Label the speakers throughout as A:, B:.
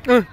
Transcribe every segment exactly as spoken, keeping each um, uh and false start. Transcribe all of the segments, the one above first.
A: Uh.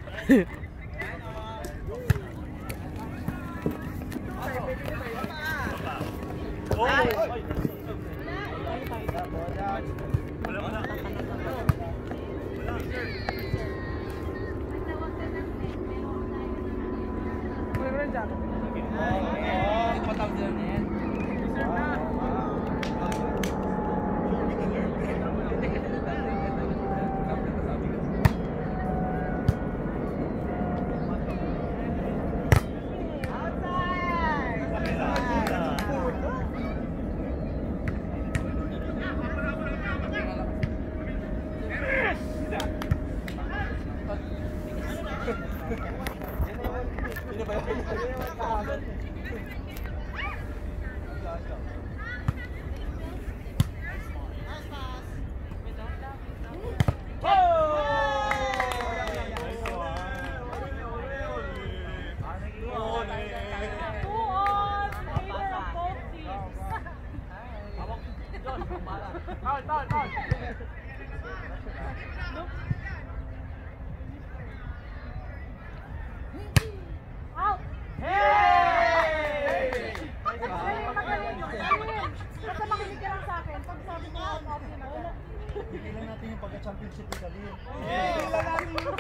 B: Bigyan natin yung pagka-championship ni Kalin.
C: Bigyan natin yung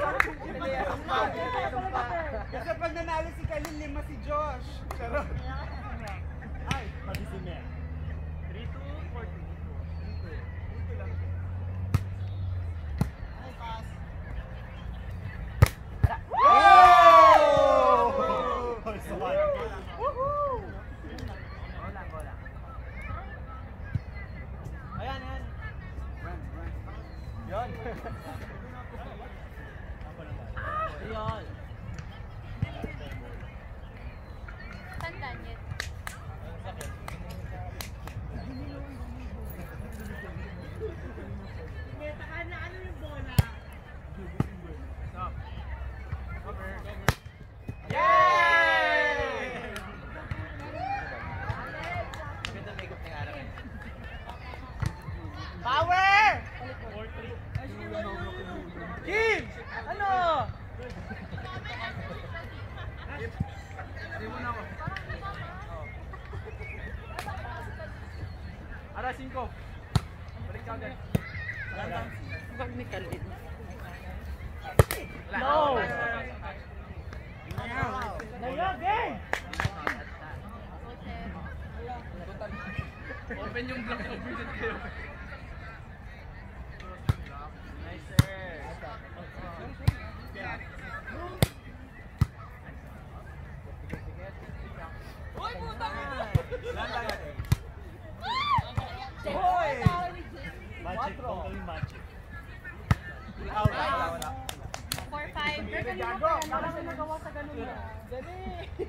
C: kasi pag nanalo si Kalin, lima si Josh. Charot.
B: Ay, pati si Mel.
C: three two, four two. Ay, pass.
B: Oh!
C: Woohoo! Gola, gola. Ayan, ayan. Yan. Ayan.
D: Tandaan yan. Meta na ano yung bola?
C: Stop. Cover. Yay! Ganda makeup ni Ara. Power! Kim! Ano? Hindi mo na ako. Ara, cinco. Balik ka agad.
A: Huwag ni Kalin.
C: No!
D: Dayo, game!
C: Open yung block ng visit kayo. Nice, sir. Uy, puta ka! Hoy!
B: Magic, totally magic.
D: four five. Pero kanina ko yan, wala ko nagawa sa ganun na. Dali!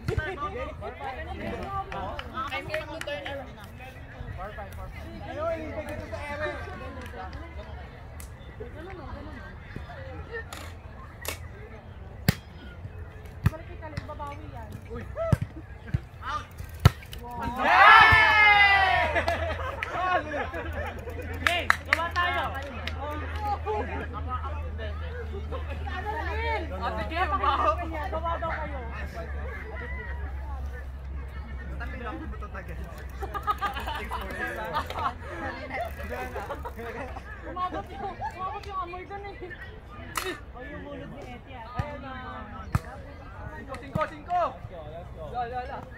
D: I'm here to turn around.
C: four five, four five. Ano, ilipay ko sa error.
D: Ganun o, ganun o. Balik kay Kalin, babawi yan.
C: Uy!
D: Wow.
C: Hey! Gawa tayo!
D: Kalin!
C: Ate Kim,
D: Babaw
C: babaw!
D: Babaw daw kayo.
C: Tabi lang ako ito tagay.
D: Umabot yung, umabot yung amoy doon eh. O yung mulod ni Eti ah. Ayun na.
C: Cinco, cinco, cinco! Let's go, let's go. La, la, la.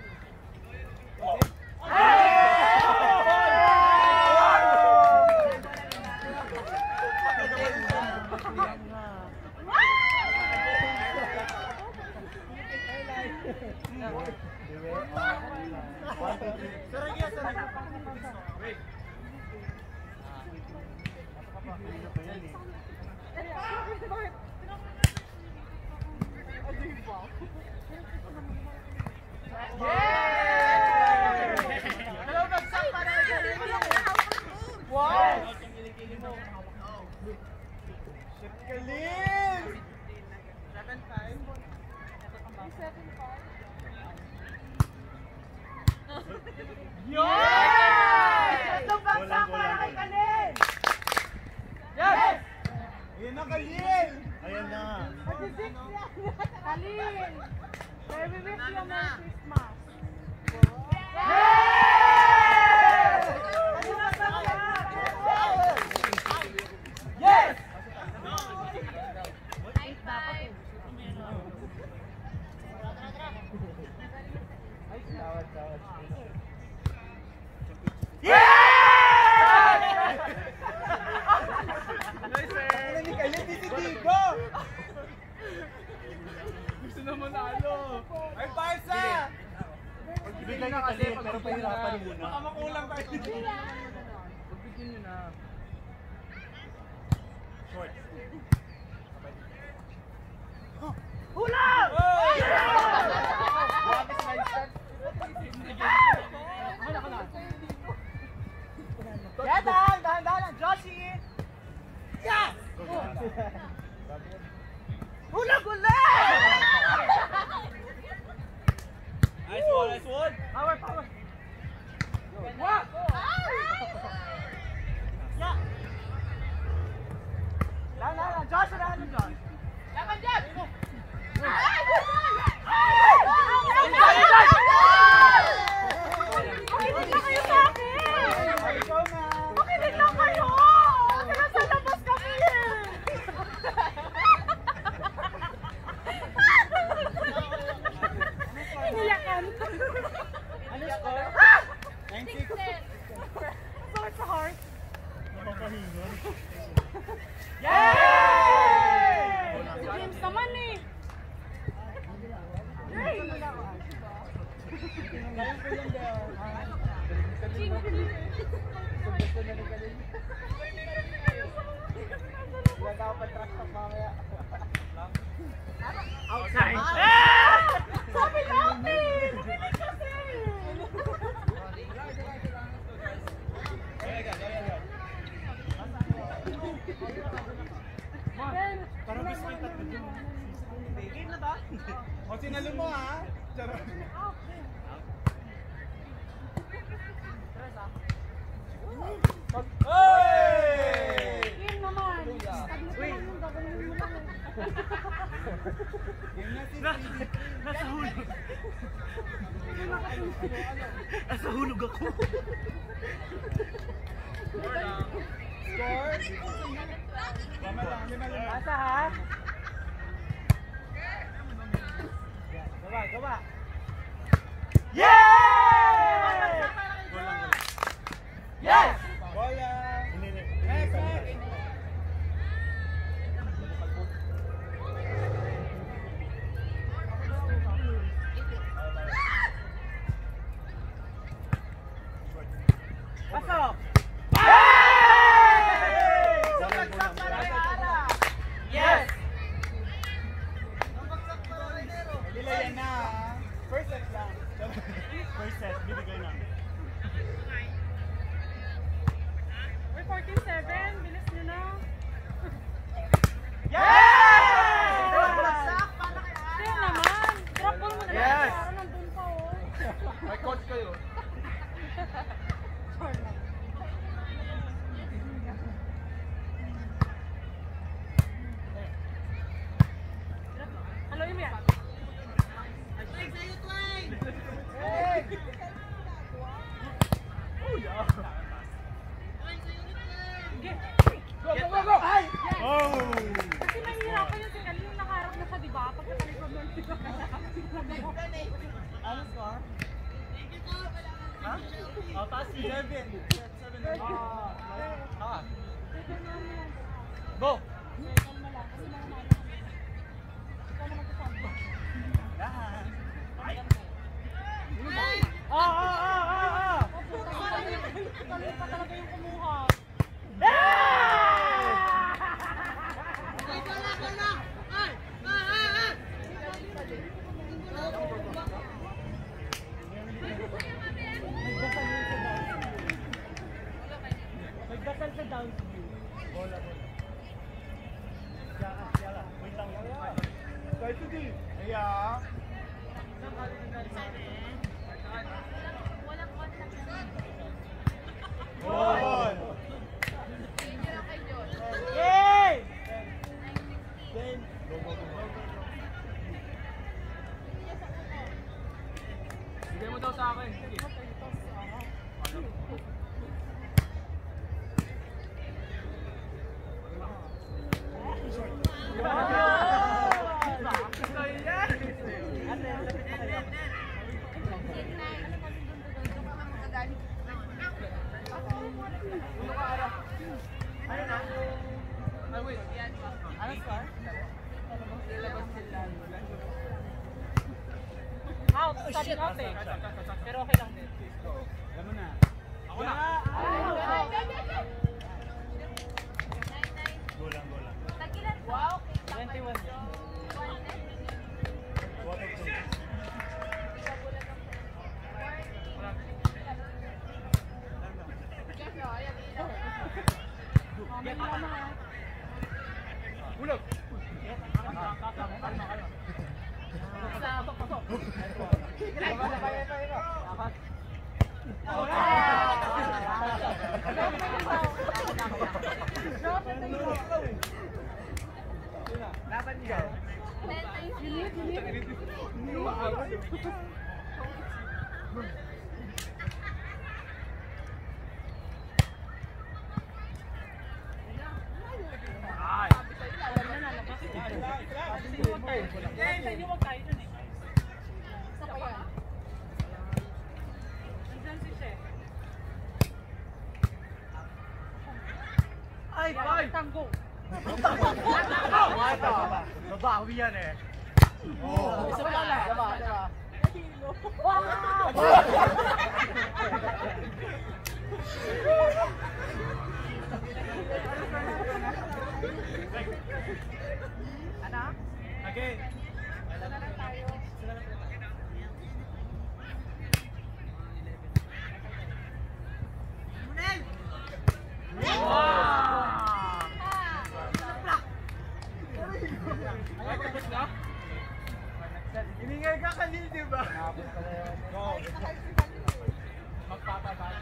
C: Wow! Kalin! seven five.
D: seven five.
C: Yes!
D: Ito bagsak para kay Kalin!
C: Yes! Ayun na, Kalin!
D: Music yan! Kalin! Baby, wish you a Merry Christmas!
C: Yes! Gusto na manalo! Ay, Barca!
B: Ibigay niya kasi, pero pahirapan niyo muna.
C: Baka makulang tayo. Pagbigyan niyo na.
B: Short.
C: Hula! Lapis na instant. Hala ka na. Yatan! Dahan-dahan! Josie! Yeah! Hula-gula! Nice one, nice one! Power, power! What? Yeah! Dahan, dahan! Josh, dahan, Josh! Laban dyan!
D: Makinig lang kayo sa akin! Makinig lang kayo! Kaya sa labas kami eh! Iniyakan!
C: Ano score?
D: nine six! Sakit sa heart!
B: Napakahingon.
C: Yay!
D: Si James naman eh! Hey!
C: Outside!
D: Sabi natin! Makinig kasi!
B: Parang gusto yung tatlo dyan.
C: Game na ba? O, sinalo mo ha? Charot. Hey!
D: Game naman! Pag naman yung gagawin mo lang.
B: Nasa hulog. Nasa hulog ako.
C: Score? Lima lang, lima lang. Asa ha? Gawa, gawa. Yay! Yes! Bola! Next, next! Pasok! Yes! Bila yan na. First set lang.
B: First set, bibigay na.
D: We're forty-seven, bilis nyo na.
C: Yes!
D: Kaya naman, drop ball mo na lang.
C: Yes!
D: Parang nandun pa oh.
C: May coach kayo.
D: Aloy mo yan.
C: Hey!
D: Sige.
C: Go, go, go, go! Ay!
B: Oh!
D: Kasi mahihirapan yun si Kalin yung nakaharap na siya, di ba? Pagkakalikod nun siya.
C: Ano score? Ha? Oh, pass seven. Seven. Ah. Ah. Go!
D: Kalma lang, kasi mananalo. Ikaw na magsasabi.
C: Lahat.
D: Ah, ah, ah, ah, ah! Kalin pa talaga yung kumuha. Nagdasal sa downsview.
B: Bola, bola. Yala, yala. Wait lang.
C: Kahit hindi. Kaya. Goal! Yay! Then, Bigay mo daw sa akin. Sige. Ay, wait. Ano score?
A: Out! Sabi out eh. Pero okay lang din.
C: Alam mo na. Ako na.
B: Golang, golang.
A: Wow! twenty-one.
C: Ulog.
B: Laban niya.
C: Ay.
B: Ay, ay!
A: Tanggo.
B: Wata! Babawi yan eh. Oo.
A: Isa pa lang.
B: Diba? Diba?
A: Anak?
B: Okay.
A: Wala na lang tayo.
B: Iningay ka kanil, di ba? Go.
C: Magpapabago.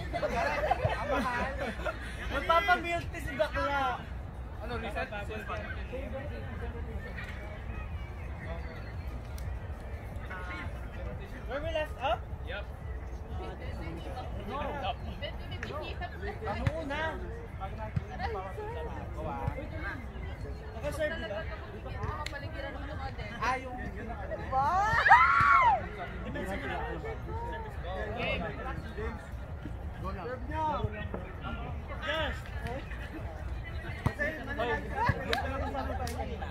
B: Magpapamilty si bakla.
C: Ano, reset?
B: Where we left up?
C: Yup.
B: No. Ano una? Naka-serve ba? Ah, yung... Depensa mo na.
C: Game.
B: Serve nyo. Yes. Kasi manalagay ka. Manalagay ka kanina.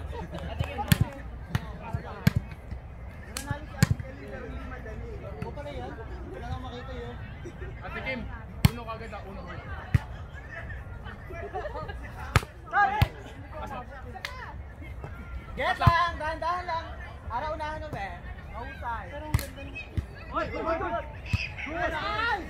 B: Nanalo si Ate Kelly pero hindi madali. O pala yan? Kailangan makita yun.
C: Ate Kim, uno kagad ang uno.
B: Get lang! Dahan-dahan lang! Ara unahan mo be. Mahusay. Pero ang ganda ng... Oy! Oy! Oy! Oy! Nice!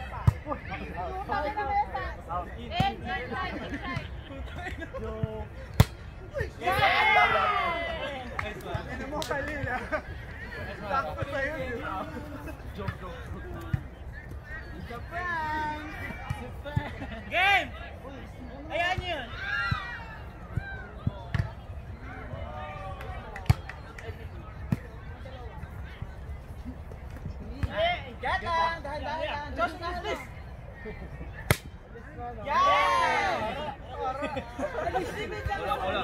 B: Ano mo kalil ah? Sakto sa'yo yun. Joke, joke. Japan! Game! Ayan nyo yun! Get lang! Dahan-dahan lang! Just na this! Yeah!
C: Wala, wala.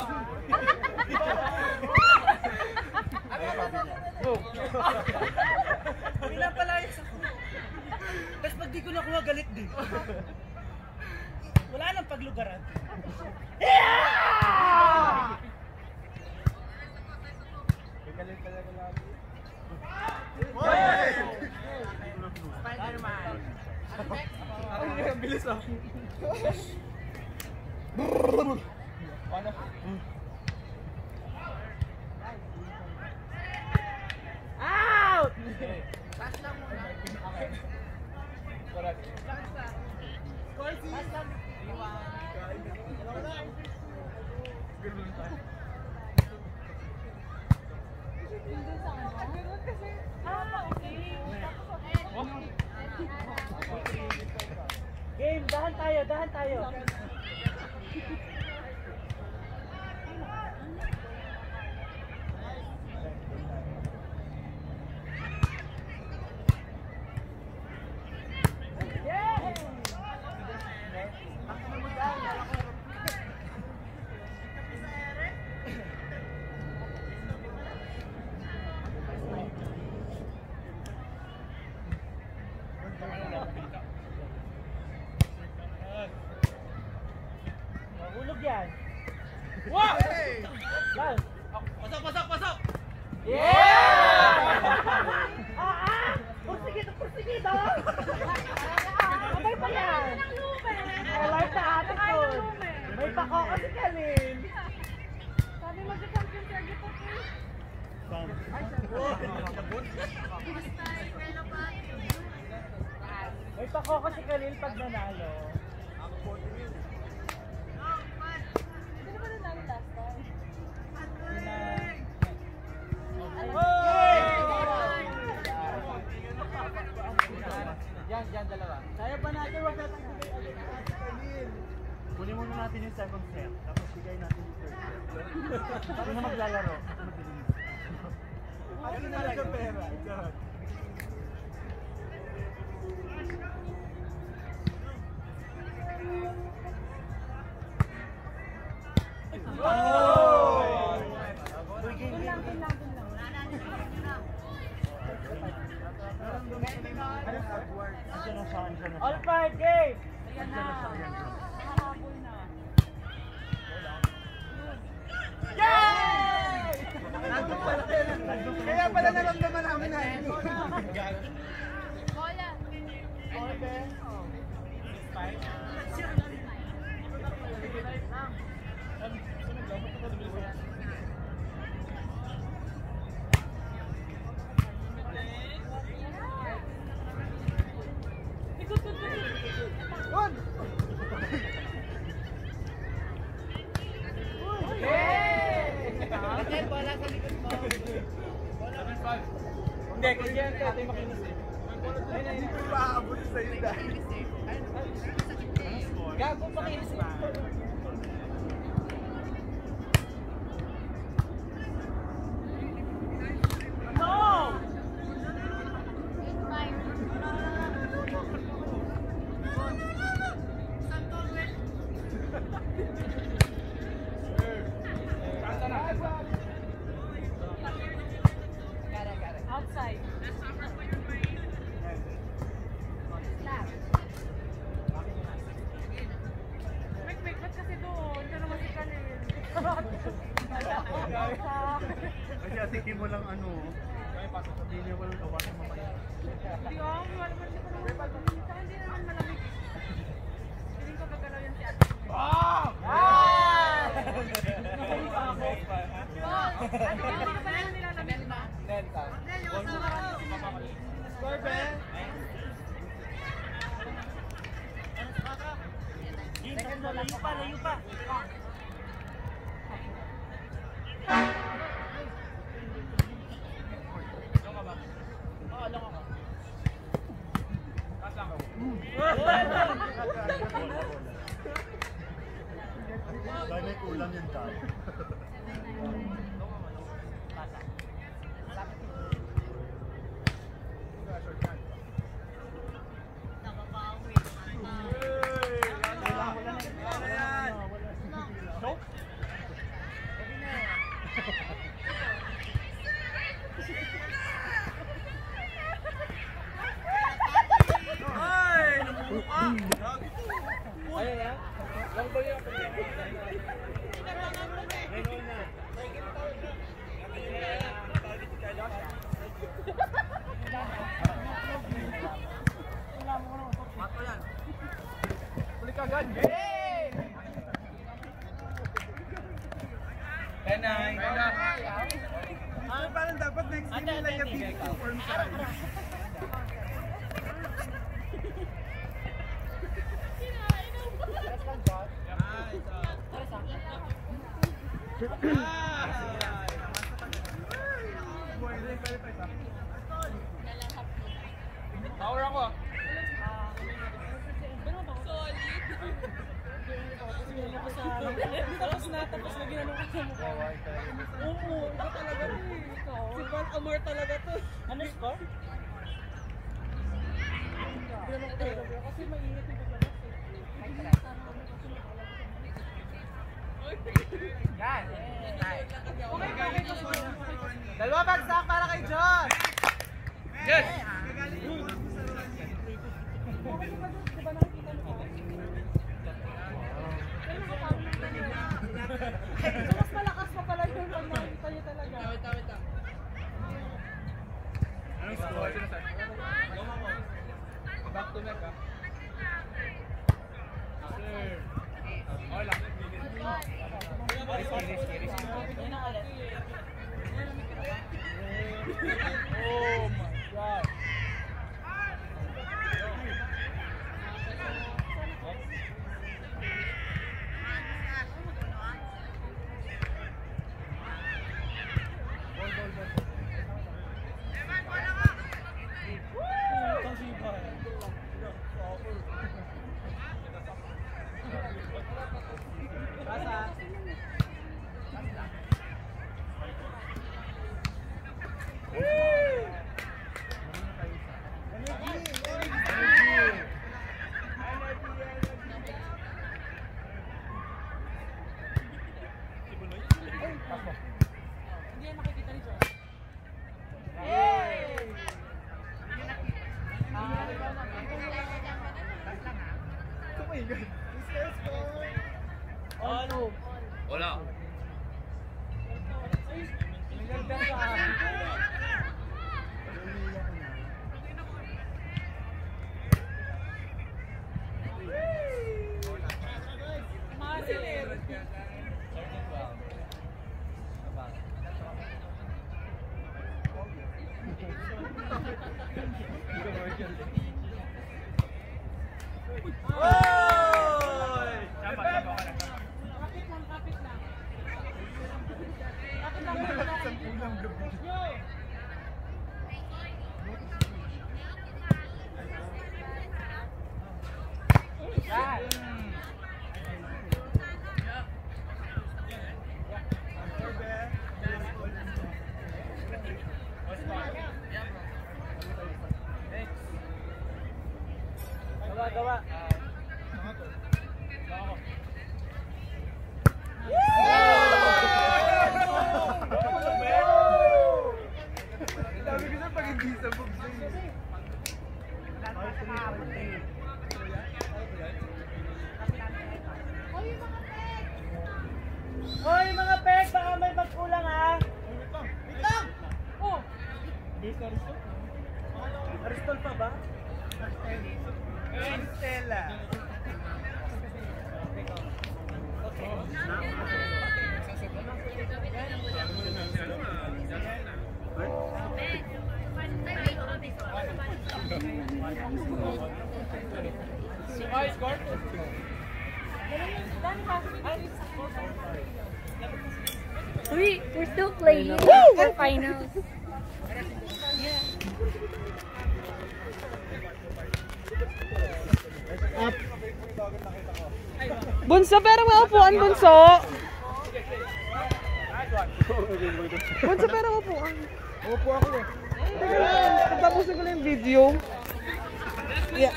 B: Pinapalayas ako. Tapos pag di ko nakuha, galit din. Wala nang paglugaran. Yeah! Galit talaga lagi. Spider-Man.
C: Ang bilis ah. Paano?
B: Out!
A: Pass lang muna.
C: Correct.
B: Score si... Pass lang.
A: Ah, okay.
B: Game, dahan tayo, dahan tayo. Yeah!
D: Ah, ah! Porsigido, porsigido! Abay pa yan! I like the attitude! May pako kasi Kalin! Sabi mag-champion siya dito po. May pako kasi Kalin pag nanalo. Hindi ba nanalo last time?
B: Yan, yan, dalawa. Kaya pa natin, wag natin bigay.
C: Kunin muna natin yung second set, tapos bigay natin yung third set. Ako na maglalaro.
B: Ako na lang sa pera. Charot.
D: All five game!
A: Ayan na.
D: Hahabol na.
B: Yay! Kaya pala naramdaman namin na yun.
A: Bola.
B: Good! Yay! Bola sa likod mo. Hindi, kasi yan ka, ito yung makinis eh. Ayun, ayun, ayun. Paabot sa'yo dahil. Gago, makinis eh.
D: No!
A: Outside. Slap. Mek-mek, ba't kasi doon? Ito naman si Kalin.
C: Kasi atikin mo lang ano, sabihin niya walang kawasan mamaya.
A: Hindi ko, wala pa siya pa naman. Saka hindi naman malamig. Piling ko gagalaw yan si ate.
B: Ah!
A: Ano ba yung ba yan nilalamig ba?
B: Delta. Score, Ben.
D: Second mo, layo pa, layo pa.
C: Dahil may kulang yan tayo.
B: Ayun na. Lang ba yung Uli ka agad. Yay! ten nine. Ah, parang dapat next game yung like a big form size. Power ako.
A: Tapos na, tapos na ginanong ka sa mukha. Oo, iba talaga to eh. Si Van Amor talaga to.
D: Ano score?
A: Ginanong ko talaga. Kasi mainit yung paglabas eh.
B: Yan. Dalawa bagsak para kay John. Yes.
A: So, mas malakas pa pala yung pag nakikita niyo talaga.
B: Back to back ah. Oh my God.
E: Wala.
B: Gawa, gawa. Dami ko na pag hindi sa bugso.
D: Hoy mga pek, baka may magkulang ha.
B: Wait lang!
D: Oh,
B: Hindi ka Aristol? Aristol pa ba? Stella.
F: We, we're still playing for finals.
D: Bunso, pero may upuan, Bunso. Bunso, pero may upuan.
B: Upo ako eh.
D: Teka lang, pagtapusin ko lang yung video. Yeah.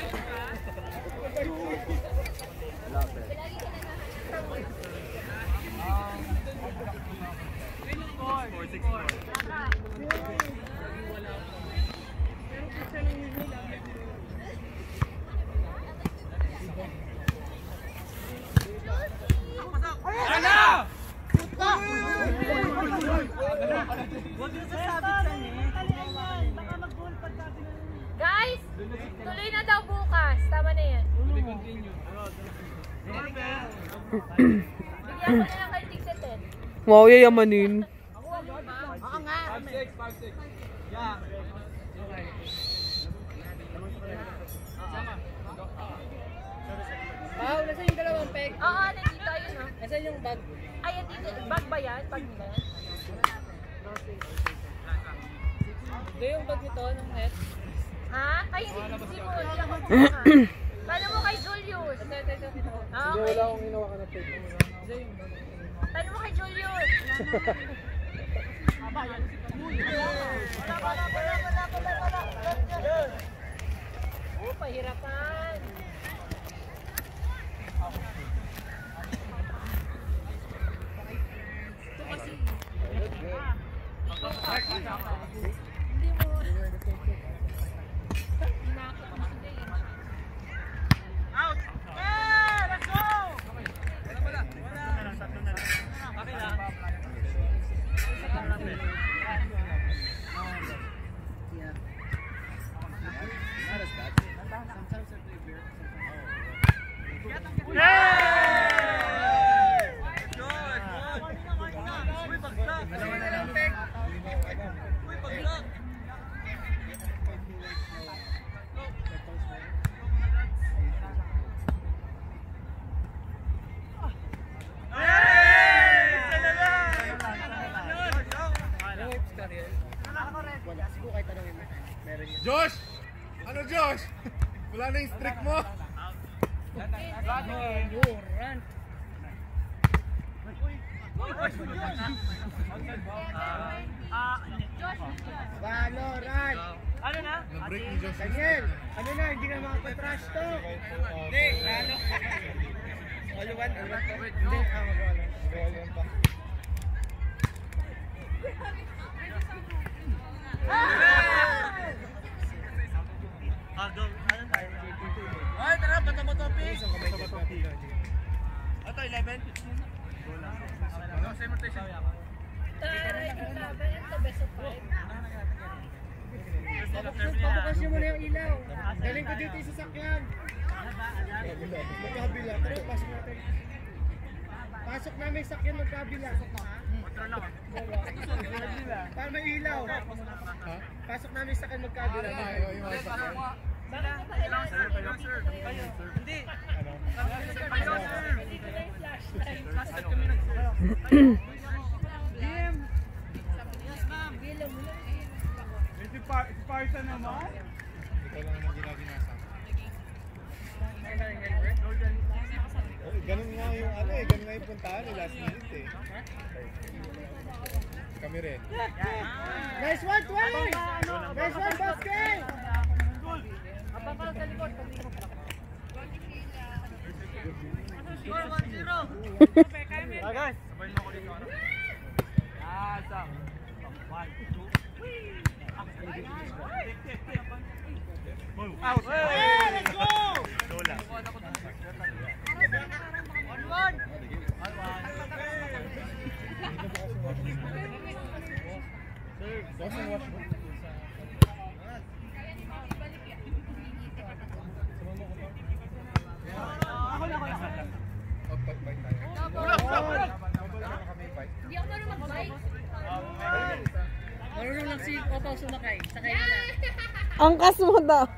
F: Guys, tuloy na daw bukas. Tama na yan. Bigyan ko na lang kayo tigtitin.
D: Wow, yayamanin.
F: Oo nga.
B: five six, five six. Yeah.
A: Wow, nasa yung dalawang peg?
F: Oo, nandito. Ayun o.
A: Nasa yung bag?
F: Ay, nandito. Bag ba yan? Bag ba yan?
A: Ito yung bag nito, ng net?
F: Ha? Ay, hindi hindi mo. Hindi ako. Paano mo kay Julius?
A: Ito, ito, ito, ito.
F: Ah,
B: Hindi,
F: okay.
B: wala akong ginawa ka na tape.
A: Ito yung bag.
F: Paano mo kay Julius? Wala, wala, wala, wala, wala, wala. Oh, pahirapan. Hindi mo.
B: Out! Yeah! Let's go! Wala, wala. Wala. Okay lang. Wala. Siguro kahit tanongin mo. Meron yun.
G: Josh! Ano Josh? Wala na yung streak mo?
B: Valorant!
C: Ano na?
G: Na-break ni Josh.
B: Daniel! Ano na? Hindi na makapag-trash to! Hindi! Lalo! All one? Hindi. Ah, mag-all one.
C: Ah, go. Ano tayo?
B: Ay, tara! Bato-bato, please!
C: Ito, eleven.
B: Papakasyon mo na yung ilaw. Galing ko dito yung sasakyan. Magkabila. Tara, pasok natin. Pasok namin yung sakyan magkabila. Para may ilaw. Pasok namin yung sakyan magkabila.
C: Hindi.
G: Si Parsa naman? Ito lang naman ginaginasa. Ganun nga yung ano eh, ganun nga yung puntahan eh, last minute eh. Kami rin.
B: Nice one, Twain! Nice one, basket!
C: Ah, guys. Sabay mo ako dito. Ah, Sam. One, two. Out.
B: Hey, let's go!
C: Lola.
B: One, one!
G: Doesn't wash mo? Oh, fight, fight tayo.
F: Hindi ako marunong mag-bike.
B: Marunong lang si Opaw sumakay. Sakay mo na.
D: Angkas mo daw.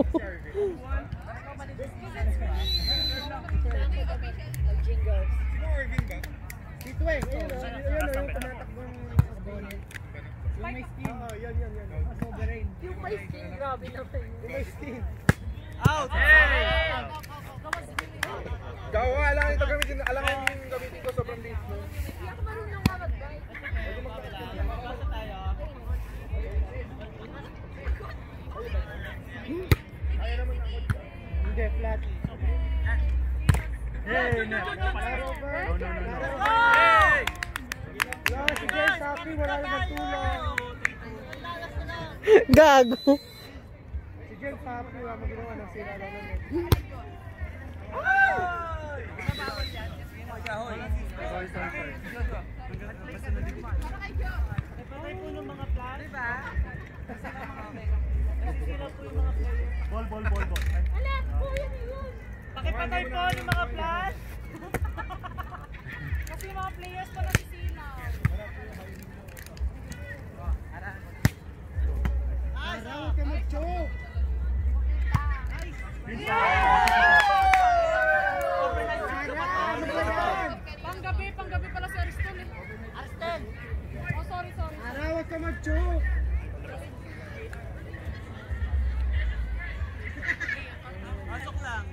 G: Sino Irvin ba?
B: Si Twain, ayun o. Ayun o, yung tumatakbong opponent. Yung may skin. Oo, yun, yun, yun. Sovereign.
F: Yung may skin, grabe naman.
B: Yung may skin.
C: Out. Hey!
G: Gawa, alam ito gamitin, alam yung gamitin ko sobrang liit mo.
F: Hindi ako marunong nga mag-bike.
B: Hindi, flat.
C: Hey! No,
B: Robert.
C: no, no, no.
B: Hey! Yo, si James Happy, wala na magtulong.
D: Gago.
B: Si James Happy, wala maginawa ng sira lang nun.
C: Sorry, sorry, sorry.
D: Patay po ng mga plan. Diba?
C: Ball, ball, ball, ball.
F: Wala, po yan yun.
D: Pakipatay po ng mga plan. Kasi yung mga players po nasisilaw.
B: Araw ka mag-choke!
A: Panggabi, panggabi pala si Ariston eh. Ariston! Oh, sorry, sorry.
B: Araw ka mag-choke!
C: Pasok lang.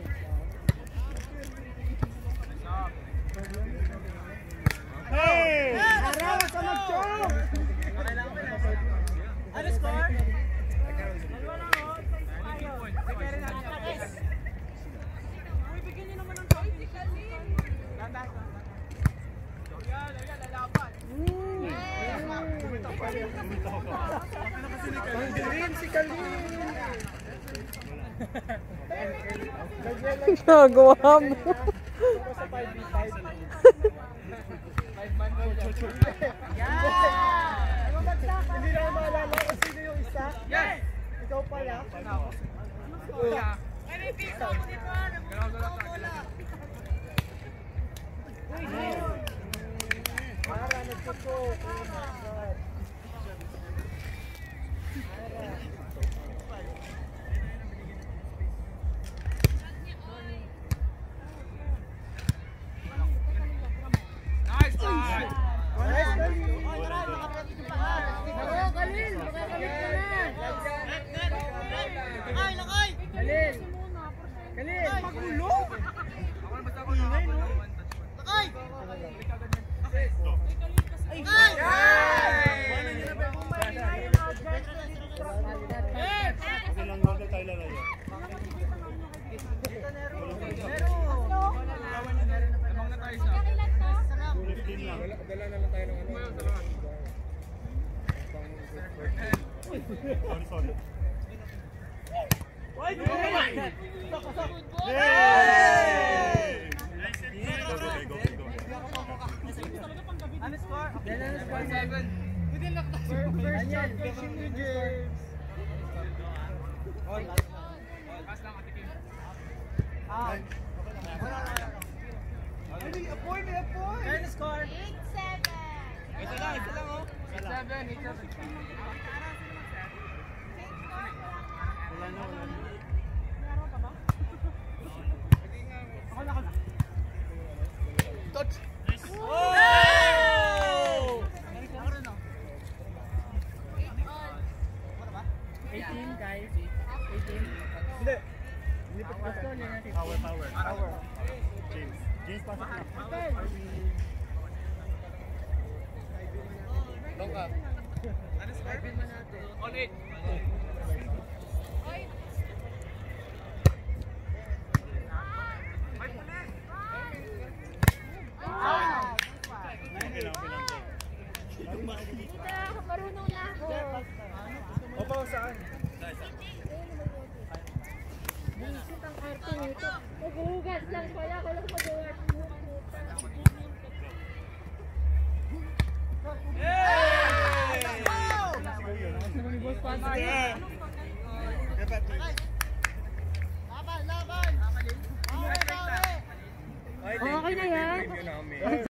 B: Hey! Araw ka mag-choke!
C: Ano score?
A: Uy, bigyan niyo naman ng trophy.
B: Pangdirin si Kalin!
D: Nagawa mo.
B: Sa five v five. Hindi na ako maalala kung sino yung isa. Yes! Ikaw pala. Para, nagpupo. Oh my God.
G: Nice, man!
B: Nice, Kalin!
C: Sorry, sorry.
B: Why?
C: Yay! Go, go, go, go.
B: Ano score? Ano score? Seven. First shot for Shinny James. Ah. Ay, may apoy, may apoy. Ano score?
F: eight seven.
B: Ito lang, ito lang oh. eight seven, eight seven.
C: Wala na, wala na.
B: Touch.
F: Oh!
B: eighteen guys. eighteen. Hindi. Hindi pa pasko niya natin.
C: Power, power. Power. James. James, pasok na.
B: Long up. Ano score? On eight.
F: Ah!
C: Okay lang, okay lang.
F: Hindi na ako marunong na ako.
B: Opo, saan?
F: Visit ang arte nito. Maghuhugas lang pala. Wala ko magawa.
B: Okay na yan.